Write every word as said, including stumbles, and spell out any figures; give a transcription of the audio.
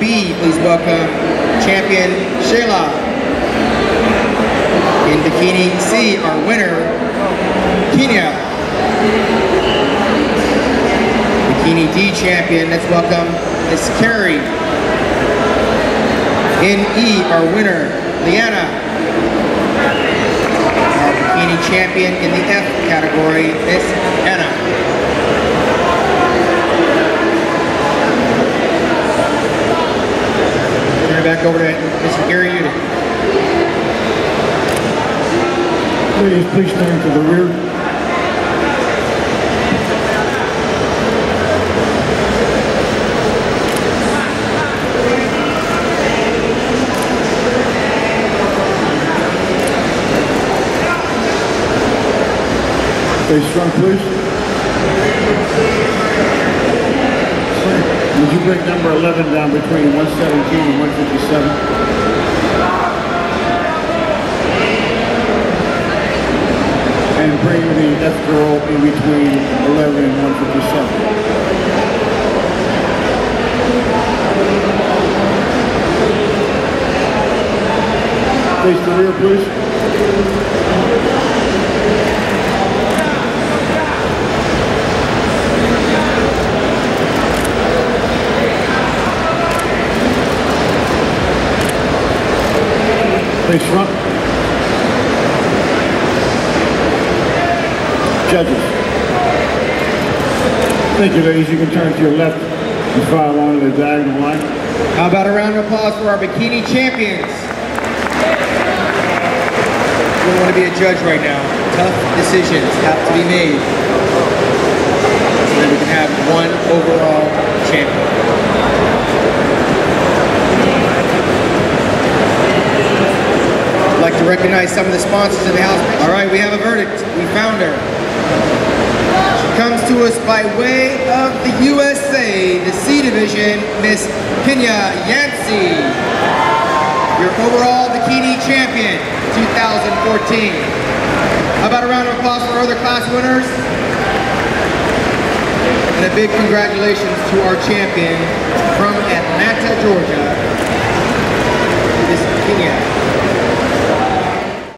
B, please welcome champion Shayla. In bikini C, our winner, Kenya. Bikini D champion, let's welcome Miss Carrie. In E, our winner, Leanna. Our bikini champion in the F category, Miss Anna. Turn it back over to Mister Gary Udick. Ladies, please stand to the rear. Face front, please. Would you bring number eleven down between one seventeen and one fifty-seven? And bring the F girl in between eleven and one fifty-seven. Face the rear, please. Face front. Judges. Thank you, ladies. You can turn to your left and file along the diagonal line. How about a round of applause for our bikini champions? You don't want to be a judge right now. Tough decisions have to be made so that we can have one overall champion. I'd like to recognize some of the sponsors of the house. All right, we have a verdict. We found her. She comes to us by way of the U S A, the C division, Miss Kenya Yancey. Your overall bikini champion, two thousand fourteen. How about a round of applause for other class winners? And a big congratulations to our champion from Atlanta, Georgia, Miss Kenya.